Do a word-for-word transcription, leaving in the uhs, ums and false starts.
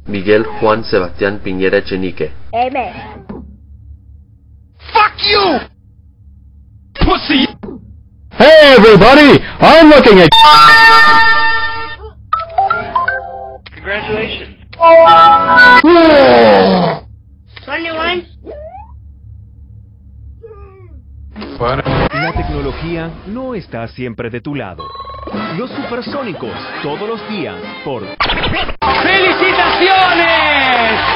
Miguel Juan Sebastián Piñera Echenique. Amen. Fuck you! Pussy! Hey everybody, I'm looking at... Congratulations. twenty-one. La tecnología no está siempre de tu lado. Los supersónicos, todos los días, por... ¡Felicitaciones!